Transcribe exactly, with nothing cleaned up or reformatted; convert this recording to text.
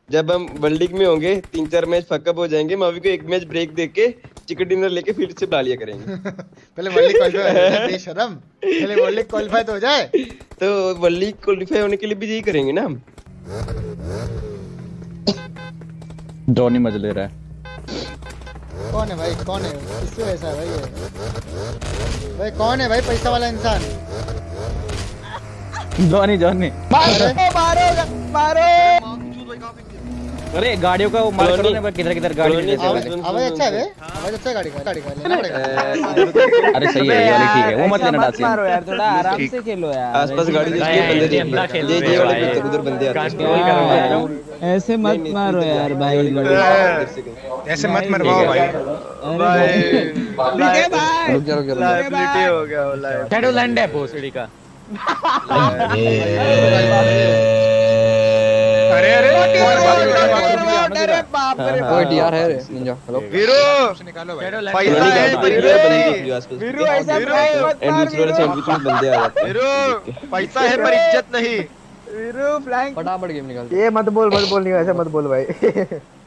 जब हम world league में होंगे तीन चार मैच फकअप हो जाएंगे, मावी को एक मैच ब्रेक देके चिकन डिनर लेके फिर से बुला लिया करेंगे। पहले वर्ल्ड लीग क्वालीफाई हो जाए बेशरम, पहले वर्ल्ड लीग क्वालीफाई तो हो जाए। तो वर्ल्ड लीग क्वालीफाई होने के लिए भी यही करेंगे ना हम। जॉनी मजा ले रहा है। कौन है भाई, कौन है, किससे ऐसा है भाई ये? भाई कौन है भाई पैसा वाला इंसान? जॉनी जॉनी मारो मारो मारो। अरे गाड़ियों का वो मार करो ना, किधर किधर गाड़ी में जैसे वाले। आवाज अच्छा है बे, आवाज अच्छा है गाड़ी का, गाड़ी का लेना पड़ेगा। अरे सही है ये वाली, ठीक है वो मत लेना डासियन। मारो यार, थोड़ा आराम से खेलो यार। आसपास गाड़ी देखिए, बंदे देखिए, ये ये वाले पे उधर बंदे आते हैं। ऐसे मत मारो यार भाई, ऐसे मत मरवाओ भाई। भाई रुक जा रुक जा, लायबिलिटी हो गया वो लायब। शैडो लैंड है भोसड़ी का। अरे अरे अरे बाप रे कोई डीआर है रे निंजा। हेलो वीरू निकालो भाई, पैसा है वीरू, ऐसा प्रैंक मत मार वीरू। बंदे आ जाते हैं वीरू, पैसा है पर इज्जत नहीं। वीरू फ्लैंक फटाफट गेम निकाल। ये मत बोल मत बोल नहीं, ऐसे मत बोल भाई।